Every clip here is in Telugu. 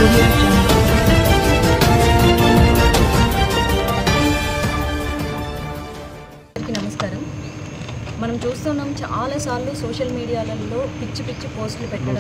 నమస్కారం. మనం చూస్తున్నాం చాలా సార్లు సోషల్ మీడియాలలో పిచ్చి పిచ్చి పోస్టులు పెట్టడం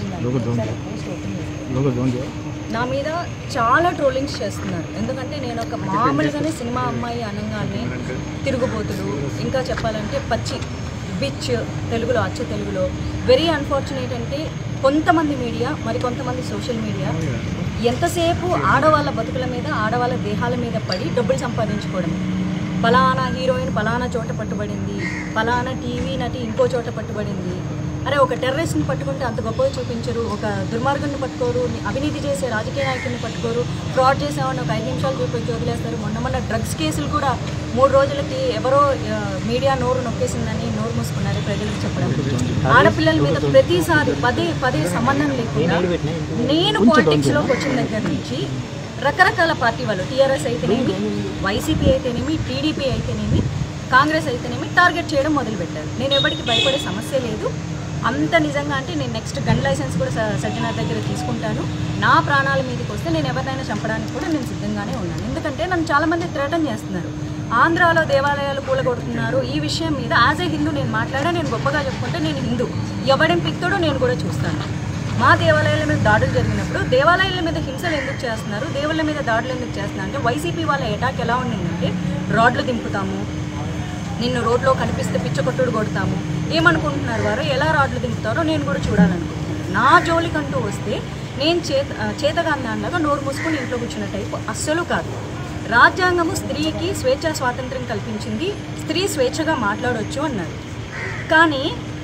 నా మీద చాలా ట్రోలింగ్స్ చేస్తున్నారు. ఎందుకంటే నేను ఒక మామూలుగానే సినిమా అమ్మాయి అనగానే తిరుగుబోతులు, ఇంకా చెప్పాలంటే పచ్చి బిచ్ తెలుగులో, అచ్చ తెలుగులో. వెరీ అన్ఫార్చునేట్ అంటే కొంతమంది మీడియా, మరి కొంతమంది సోషల్ మీడియా ఎంతసేపు ఆడవాళ్ళ బతుకుల మీద, ఆడవాళ్ళ దేహాల మీద పడి డబ్బులు సంపాదించుకోవడం. ఫలానా హీరోయిన్ ఫలానా చోట పట్టుబడింది, ఫలానా టీవీ నటి ఇంకో చోట పట్టుబడింది. అరే, ఒక టెర్రరిస్ట్ని పట్టుకుంటే అంత గొప్పగా చూపించరు, ఒక దుర్మార్గుని పట్టుకోరు, అవినీతి చేసే రాజకీయ నాయకుడిని పట్టుకోరు, ఫ్రాడ్ చేసామని ఒక 5 నిమిషాలు చూపించి వదిలేస్తారు. మొన్న డ్రగ్స్ కేసులు కూడా 3 రోజులకి ఎవరో మీడియా నోరు నొక్కేసిందని నోరు మూసుకున్నారు ప్రజలకు చెప్పడం. ఆడపిల్లల మీద ప్రతిసారి పదే సంబంధం లేకుండా నేను పాలిటిక్స్లోకి వచ్చిన దగ్గర నుంచి రకరకాల పార్టీ వాళ్ళు, టీఆర్ఎస్ అయితేనేమి, వైసీపీ అయితేనేమి, టీడీపీ అయితేనేమి, కాంగ్రెస్ అయితేనేమి టార్గెట్ చేయడం మొదలుపెట్టారు. నేను ఎవరికి భయపడే సమస్య లేదు. అంత నిజంగా అంటే నేను నెక్స్ట్ గన్ లైసెన్స్ కూడా సజ్జనార్ దగ్గర తీసుకుంటాను. నా ప్రాణాల మీదకి వస్తే నేను ఎవరినైనా చంపడానికి కూడా నేను సిద్ధంగానే ఉన్నాను. ఎందుకంటే నన్ను చాలామంది థ్రెటన్ చేస్తున్నారు. ఆంధ్రాలో దేవాలయాలు కూలగొడుతున్నారు. ఈ విషయం మీద యాజ్ ఏ హిందూ నేను మాట్లాడా, నేను గొప్పగా చెప్పుకుంటే నేను హిందూ, ఎవడేం పిక్తాడో నేను కూడా చూస్తాను. మా దేవాలయాల మీద దాడులు జరిగినప్పుడు దేవాలయాల మీద హింసలు ఎందుకు చేస్తున్నారు, దేవుళ్ళ మీద దాడులు ఎందుకు చేస్తున్నారు అంటే వైసీపీ వాళ్ళ అటాక్ ఎలా ఉండిందంటే రాడ్లు దింపుతాము, నిన్ను రోడ్లో కనిపిస్తే పిచ్చకొట్టుడు కొడతాము. ఏమనుకుంటున్నారు వారు, ఎలా రాడ్లు దింపుతారో నేను కూడా చూడాలనుకుంటున్నాను. నా జోలికంటూ వస్తే నేను చేతగాందాండగా నోరు మూసుకొని ఇంట్లో కూర్చున్న టైపు అస్సలు కాదు. రాజ్యాంగము స్త్రీకి స్వేచ్ఛా స్వాతంత్ర్యం కల్పించింది, స్త్రీ స్వేచ్ఛగా మాట్లాడవచ్చు అన్నారు. కానీ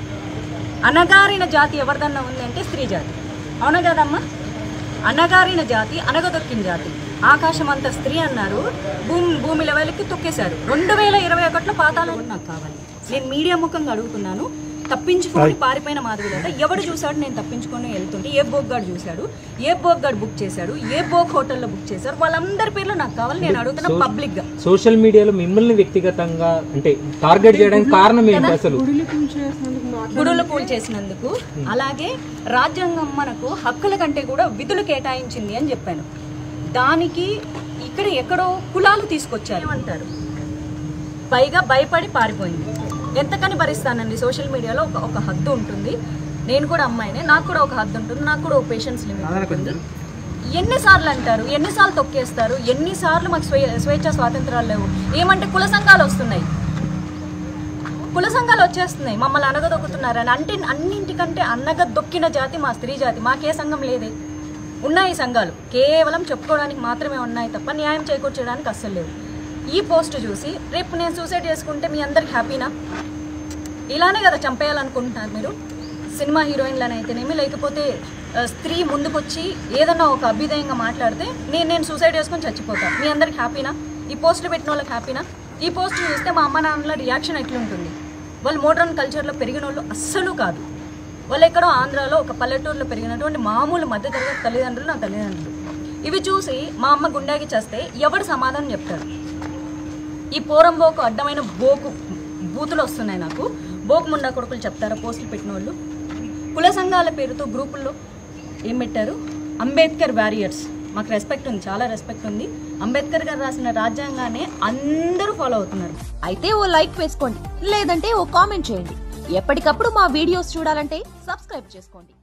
అనగారిన జాతి ఎవరిదన్నా ఉందంటే స్త్రీ జాతి. అవునా కదమ్మా? అనగారిన జాతి, అనగదొక్కిన జాతి. ఆకాశం అంత స్త్రీ అన్నారు, భూమి లెవెల్కి తొక్కేశారు. 2021లో పాతాళం నాకు కావాలి. నేను మీడియా ముఖంగా అడుగుతున్నాను. తప్పించుకొని పారిపోయిన మాధవిలత ఎవడు చూశాడు నేను తప్పించుకొని వెళ్తుంటే? ఏ బోగ్గాడు చూశాడు, ఏ బోగ్గాడు బుక్ చేశాడు, ఏ బోగ్ హోటల్లో బుక్ చేశారు, వాళ్ళందరి పేర్లు నాకు కావాలి. నేను అడుగుతున్నా పబ్లిక్ గా. సోషల్ మీడియాలో మిమ్మల్ని వ్యక్తిగతంగా అంటే టార్గెట్ చేయడానికి కారణం ఏంటి? అసలు గుడులు కూల్ చేసినందుకు, అలాగే రాజ్యాంగం మనకు హక్కుల కంటే కూడా విధులు కేటాయించింది అని చెప్పాను. దానికి ఇక్కడ ఎక్కడో కులాలు తీసుకొచ్చారు అంటారు. పైగా భయపడి పారిపోయింది. ఎంతకని భరిస్తానండి? సోషల్ మీడియాలో ఒక హద్దు ఉంటుంది. నేను కూడా అమ్మాయినే, నాకు కూడా ఒక హద్దు ఉంటుంది, నాకు కూడా ఒక పేషెన్స్ లిమిట్ ఉంటుంది. ఎన్నిసార్లు అంటారు, ఎన్నిసార్లు తొక్కేస్తారు, ఎన్నిసార్లు మాకు స్వేచ్ఛ స్వాతంత్రాలు లేవు. ఏమంటే కుల సంఘాలు వస్తున్నాయి, కుల సంఘాలు వచ్చేస్తున్నాయి, మమ్మల్ని అనగదొక్కుతున్నారని. అంటే అన్నింటికంటే అనగదొక్కిన జాతి మా స్త్రీ జాతి. మాకే సంఘం లేదే. ఉన్నాయి సంఘాలు, కేవలం చెప్పుకోవడానికి మాత్రమే ఉన్నాయి తప్ప న్యాయం చేకూర్చడానికి అస్సలు లేవు. ఈ పోస్ట్ చూసి రేపు నేను సూసైడ్ చేసుకుంటే మీ అందరికి హ్యాపీనా? ఇలానే కదా చంపేయాలనుకుంటున్నారు మీరు. సినిమా హీరోయిన్లను అయితేనేమి, లేకపోతే స్త్రీ ముందుకొచ్చి ఏదన్నా ఒక అభ్యుదయంగా మాట్లాడితే నేను సూసైడ్ చేసుకొని చచ్చిపోతాను. మీ అందరికి హ్యాపీనా? ఈ పోస్టులు పెట్టిన వాళ్ళకి హ్యాపీనా? ఈ పోస్ట్ చూస్తే మా అమ్మ నాన్నల రియాక్షన్ ఎట్లుంటుంది? వాళ్ళు మోడ్రన్ కల్చర్లో పెరిగిన వాళ్ళు అస్సలు కాదు. వాళ్ళు ఎక్కడో ఆంధ్రాలో ఒక పల్లెటూరులో పెరిగినటువంటి మామూలు మధ్యతరగతి తల్లిదండ్రులు నా తల్లిదండ్రులు. ఇవి చూసి మా అమ్మ గుండెకి చేస్తే ఎవడు సమాధానం చెప్తారు? ఈ పోరంబోకు అడ్డమైన బూతులు వస్తున్నాయి నాకు. బోకు ముండా కొడుకులు చెప్తారా పోస్టులు పెట్టిన వాళ్ళు? కుల సంఘాల పేరుతో గ్రూపుల్లో ఏం పెట్టారు? అంబేద్కర్ వారియర్స్. మాకు రెస్పెక్ట్ ఉంది, చాలా రెస్పెక్ట్ ఉంది. అంబేద్కర్ గారు రాసిన రాజ్యాంగాన్ని అందరూ ఫాలో అవుతున్నారు. అయితే ఓ లైక్ వేసుకోండి, లేదంటే ఓ కామెంట్ చేయండి. ఎప్పటికప్పుడు మా వీడియోస్ చూడాలంటే సబ్స్క్రైబ్ చేసుకోండి.